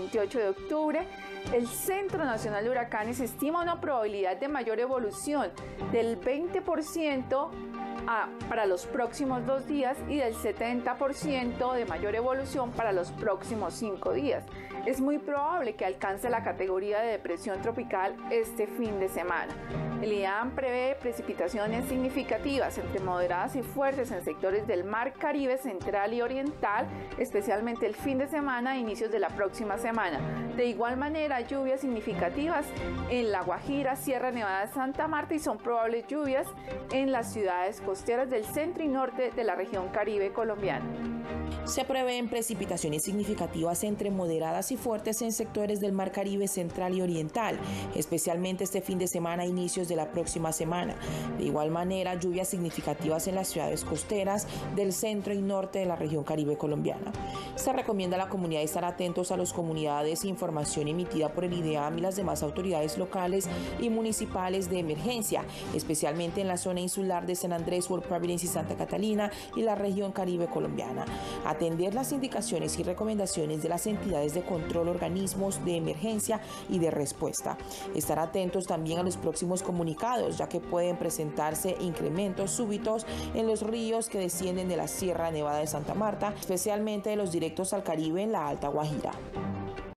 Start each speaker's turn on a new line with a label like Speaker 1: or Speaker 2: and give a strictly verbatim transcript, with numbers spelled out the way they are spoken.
Speaker 1: veintiocho de octubre, el Centro Nacional de Huracanes estima una probabilidad de mayor evolución del veinte por ciento a, para los próximos dos días y del setenta por ciento de mayor evolución para los próximos cinco días. Es muy probable que alcance la categoría de depresión tropical este fin de semana. El I A M prevé precipitaciones significativas entre moderadas y fuertes en sectores del Mar Caribe central y oriental, especialmente el fin de semana e inicios de la próxima semana. De igual manera, lluvias significativas en La Guajira, Sierra Nevada de Santa Marta y son probables lluvias en las ciudades costeras del centro y norte de la región Caribe colombiana.
Speaker 2: Se prevén precipitaciones significativas entre moderadas y fuertes en sectores del Mar Caribe central y oriental, especialmente este fin de semana e inicios de la próxima semana. De igual manera, lluvias significativas en las ciudades costeras del centro y norte de la región Caribe colombiana. Se recomienda a la comunidad estar atentos a las comunidades e información emitida por el I D E A M y las demás autoridades locales y municipales de emergencia, especialmente en la zona insular de San Andrés, World Providence y Santa Catalina y la región Caribe colombiana. Atender las indicaciones y recomendaciones de las entidades de control, organismos de emergencia y de respuesta. Estar atentos también a los próximos comunicados, ya que pueden presentarse incrementos súbitos en los ríos que descienden de la Sierra Nevada de Santa Marta, especialmente de los directos al Caribe en la Alta Guajira.